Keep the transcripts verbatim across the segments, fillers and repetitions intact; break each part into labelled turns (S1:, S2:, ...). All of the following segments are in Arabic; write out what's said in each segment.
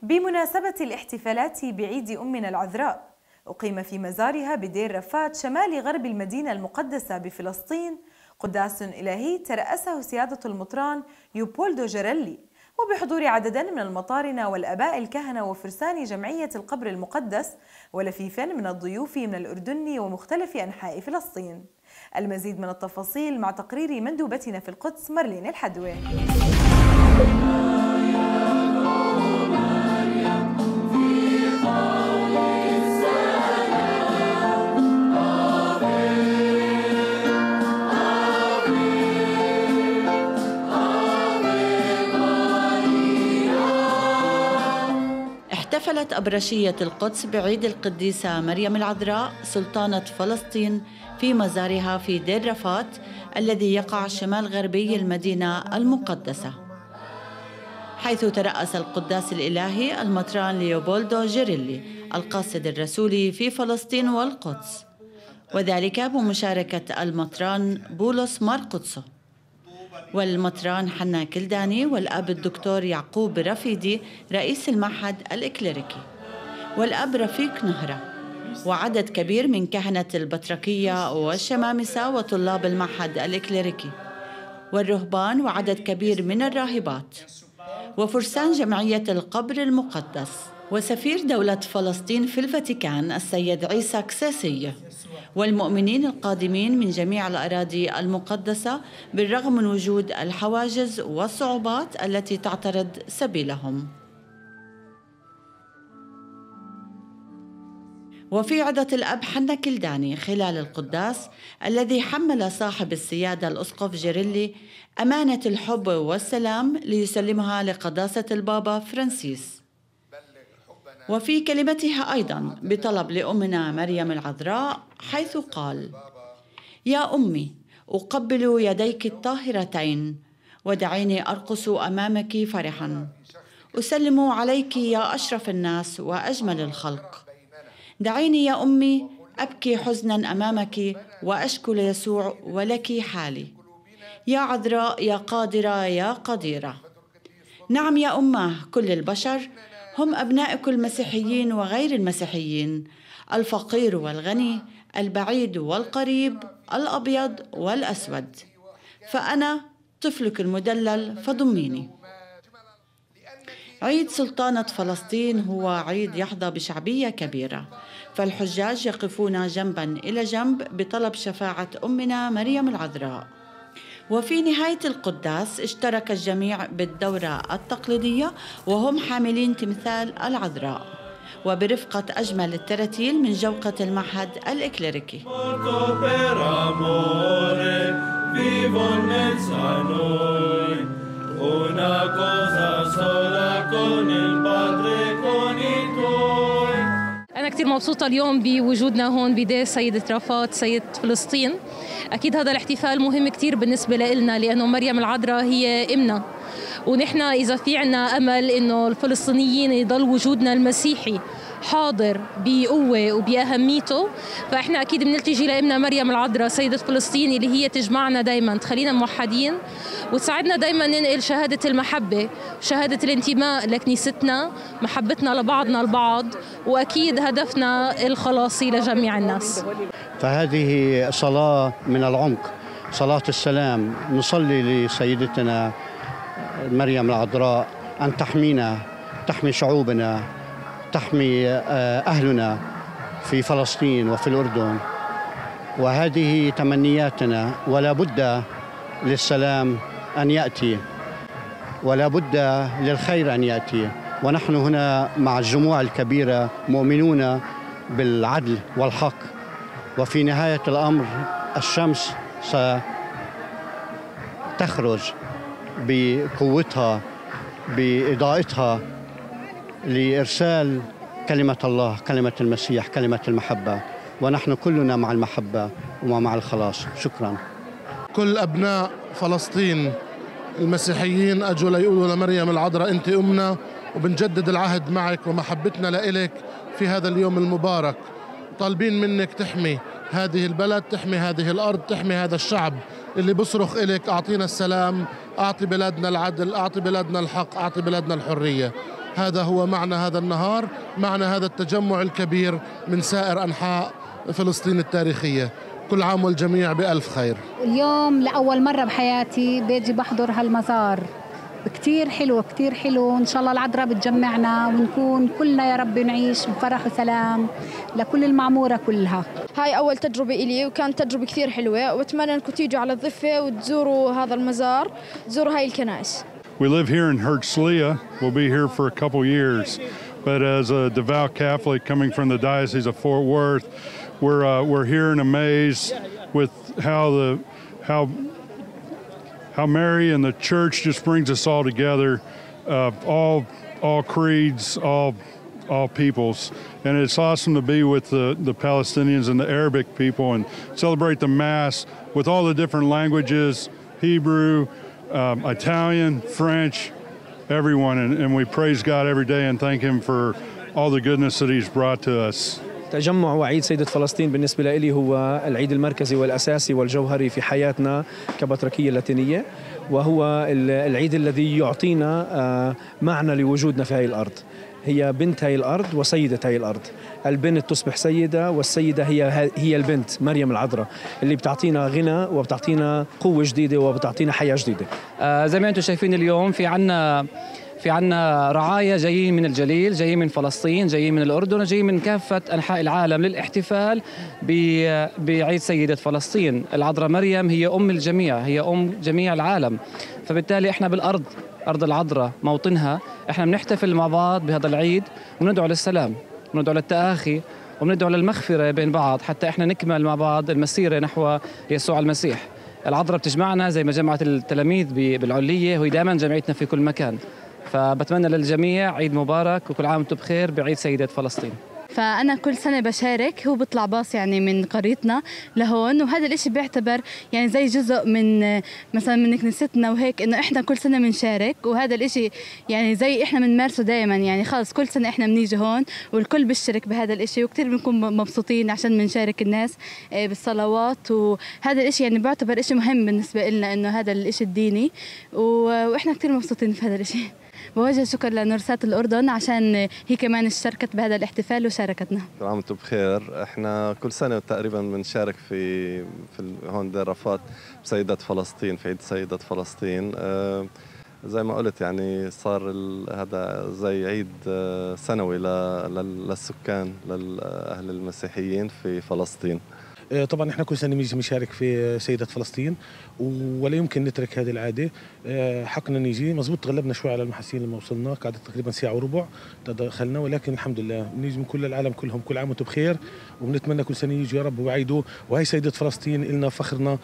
S1: بمناسبة الاحتفالات بعيد أمنا العذراء، أقيم في مزارها بدير رفات شمال غرب المدينة المقدسة بفلسطين قداس إلهي ترأسه سيادة المطران يوبولدو جيريلي، وبحضور عدد من المطارنة والآباء الكهنة وفرسان جمعية القبر المقدس ولفيفا من الضيوف من الأردن ومختلف أنحاء فلسطين. المزيد من التفاصيل مع تقرير مندوبتنا في القدس مارلين الحدوي.
S2: احتفلت أبرشية القدس بعيد القديسة مريم العذراء سلطانة فلسطين في مزارها في دير رفات الذي يقع شمال غربي المدينة المقدسة، حيث ترأس القداس الإلهي المطران ليوبولدو جيريلي القاصد الرسولي في فلسطين والقدس، وذلك بمشاركة المطران بولس مارقدسو والمطران حنا كلداني والأب الدكتور يعقوب رفيدي رئيس المعهد الإكليريكي والأب رفيق نهرة وعدد كبير من كهنة البطركية والشمامسة وطلاب المعهد الإكليريكي والرهبان وعدد كبير من الراهبات وفرسان جمعية القبر المقدس وسفير دولة فلسطين في الفاتيكان السيد عيسى كساسي والمؤمنين القادمين من جميع الأراضي المقدسة بالرغم من وجود الحواجز والصعوبات التي تعترض سبيلهم. وفي عظة الأب حنا كلداني خلال القداس الذي حمل صاحب السيادة الأسقف جيريلي أمانة الحب والسلام ليسلمها لقداسة البابا فرانسيس، وفي كلمتها أيضاً بطلب لأمنا مريم العذراء حيث قال: يا أمي أقبل يديك الطاهرتين ودعيني أرقص أمامك فرحاً، أسلم عليك يا أشرف الناس وأجمل الخلق، دعيني يا أمي أبكي حزناً أمامك وأشكو ليسوع ولك حالي، يا عذراء يا قادرة يا قديرة. نعم يا أمه كل البشر هم أبنائك المسيحيين وغير المسيحيين، الفقير والغني، البعيد والقريب، الأبيض والأسود، فأنا طفلك المدلل فضميني. عيد سلطانة فلسطين هو عيد يحظى بشعبية كبيرة، فالحجاج يقفون جنباً إلى جنب بطلب شفاعة أمنا مريم العذراء. وفي نهاية القداس اشترك الجميع بالدورة التقليدية وهم حاملين تمثال العذراء وبرفقة أجمل التراتيل من جوقة المعهد الإكليريكي.
S3: أنا كتير مبسوطة اليوم بوجودنا هون بدير سيدة رفات سيدة فلسطين. أكيد هذا الاحتفال مهم كتير بالنسبة لنا لأنه مريم العذراء هي إمنا، ونحن إذا في عنا أمل إنه الفلسطينيين يضل وجودنا المسيحي حاضر بقوة وبأهميته، فإحنا أكيد بنلتجي لإمنا مريم العذراء سيدة فلسطين اللي هي تجمعنا دايما، تخلينا موحدين وتساعدنا دايما ننقل شهادة المحبة، شهادة الانتماء لكنيستنا، محبتنا لبعضنا البعض، وأكيد هدفنا الخلاصي لجميع الناس.
S4: فهذه صلاة من العمق، صلاة السلام، نصلي لسيدتنا مريم العذراء أن تحمينا، تحمي شعوبنا، تحمي أهلنا في فلسطين وفي الأردن، وهذه تمنياتنا. ولا بد للسلام أن يأتي، ولا بد للخير أن يأتي، ونحن هنا مع الجموع الكبيرة مؤمنون بالعدل والحق، وفي نهاية الأمر الشمس ستخرج بقوتها بإضاءتها لإرسال كلمة الله، كلمة المسيح، كلمة المحبة، ونحن كلنا مع المحبة ومع الخلاص. شكرا.
S5: كل أبناء فلسطين المسيحيين أجوا ليقولوا لمريم العذراء أنت أمنا، وبنجدد العهد معك ومحبتنا لإلك في هذا اليوم المبارك. طالبين منك تحمي هذه البلد، تحمي هذه الأرض، تحمي هذا الشعب اللي بصرخ إلك أعطينا السلام، أعطي بلادنا العدل، أعطي بلادنا الحق، أعطي بلادنا الحرية. هذا هو معنى هذا النهار، معنى هذا التجمع الكبير من سائر أنحاء فلسطين التاريخية. كل عام والجميع بألف خير.
S6: اليوم لأول مرة بحياتي بيجي بحضر هالمزار، كتير حلو كتير حلو. إن شاء الله العذراء بتجمعنا ونكون كلنا يا رب نعيش بفرح وسلام لكل المعمورة كلها.
S7: هاي أول تجربة إلي وكانت تجربة كثير حلوة، وأتمنى أنكم تيجوا على الضفة وتزوروا هذا المزار، تزوروا هاي الكنائس.
S8: We live here in Herzliya. We'll be here for a couple years. But as a devout Catholic coming from the Diocese of Fort Worth, we're uh, we're here and amazed with how the how how Mary and the Church just brings us all together, uh, all all creeds, all all peoples, and it's awesome to be with the the Palestinians and the Arabic people and celebrate the Mass with all the different languages, Hebrew, um, Italian, French, everyone, and, and we praise God every day and thank Him for all the goodness that He's brought to us.
S9: تجمع وعيد سيدة فلسطين بالنسبة لي هو العيد المركزي والأساسي والجوهري في حياتنا كبطركية لاتينية، وهو العيد الذي يعطينا معنى لوجودنا في هذه الأرض. هي بنت هذه الأرض وسيدة هذه الأرض. البنت تصبح سيدة والسيدة هي هي البنت مريم العذراء اللي بتعطينا غنى وبتعطينا قوة جديدة وبتعطينا حياة جديدة.
S10: آه زي ما أنتم شايفين اليوم في عنا في عنا رعايا جايين من الجليل، جايين من فلسطين، جايين من الأردن، جايين من كافة أنحاء العالم للاحتفال بعيد سيدة فلسطين. العذراء مريم هي أم الجميع، هي أم جميع العالم، فبالتالي إحنا بالأرض أرض العذراء موطنها، إحنا بنحتفل مع بعض بهذا العيد وندعو للسلام وندعو للتآخي وندعو للمغفرة بين بعض حتى إحنا نكمل مع بعض المسيرة نحو يسوع المسيح. العذراء بتجمعنا زي ما جمعت التلاميذ بالعلية، وهي دائما جمعتنا في كل مكان. فبتمنى للجميع عيد مبارك وكل عام وانتم بخير بعيد سيدة فلسطين.
S11: فأنا كل سنة بشارك، هو بيطلع باص يعني من قريتنا لهون، وهذا الإشي بيعتبر يعني زي جزء من مثلا من كنيستنا وهيك، إنه إحنا كل سنة بنشارك، وهذا الإشي يعني زي إحنا بنمارسه دائما، يعني خلص كل سنة إحنا بنيجي هون والكل بيشترك بهذا الإشي، وكتير بنكون مبسوطين عشان بنشارك الناس بالصلوات، وهذا الإشي يعني بيعتبر إشي مهم بالنسبة لنا، إنه هذا الإشي الديني، وإحنا كتير مبسوطين في هذا الإشي. بوجه شكر لنورسات الأردن عشان هي كمان اشتركت بهذا الاحتفال وشاركتنا.
S12: كل عام وانتم بخير. احنا كل سنة تقريبا بنشارك في في هون دير رفات بسيدة فلسطين، في عيد سيدة فلسطين. آه زي ما قلت يعني صار هذا زي عيد سنوي للسكان للأهل المسيحيين في فلسطين.
S13: طبعا احنا كل سنه بنيجي بنشارك في سيدة فلسطين ولا يمكن نترك هذه العاده. حقنا نيجي مزبوط، تغلبنا شوي على المحاسين لما وصلنا، قعدت تقريبا ساعه وربع دخلنا، ولكن الحمد لله بنيجي من كل العالم كلهم. كل عام وانتم بخير، وبنتمنى كل سنه يجوا يا رب ويعيدوا، وهي سيدة فلسطين إلنا فخرنا.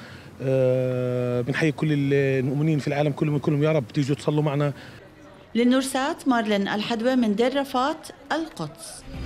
S13: بنحيي كل المؤمنين في العالم كلهم كلهم يا رب تيجوا تصلوا معنا.
S2: للنورسات مارلين الحدوى من دير رفات القدس.